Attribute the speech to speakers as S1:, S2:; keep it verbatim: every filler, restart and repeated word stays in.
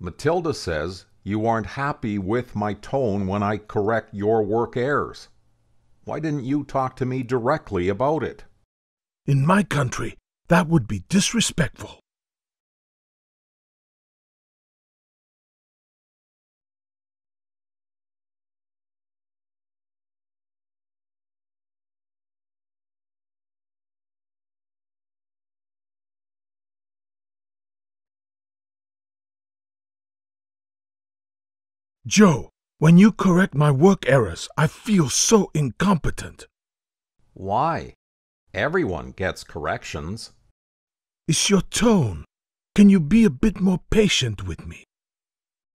S1: Matilda says you aren't happy with my tone when I correct your work errors. Why didn't you talk to me directly about it?
S2: In my country, that would be disrespectful. Joe, when you correct my work errors, I feel so incompetent.
S1: Why? Everyone gets corrections.
S2: It's your tone. Can you be a bit more patient with me?